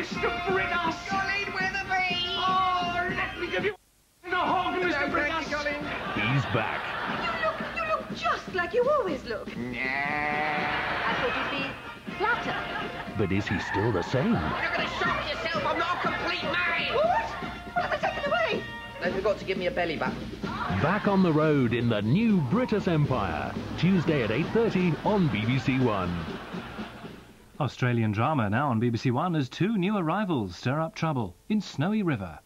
Mr. Brittas! Colin Weatherby! Oh, let me give you a hog, Mr. Brittas! He's back. You look just like you always look. I thought you'd be flatter. But is he still the same? You're not going to shock yourself. I'm not a complete man. What? What have they taken away? They forgot to give me a belly button. Back on the road in the new British Empire. Tuesday at 8:30 on BBC1. Australian drama now on BBC1 as two new arrivals stir up trouble in Snowy River.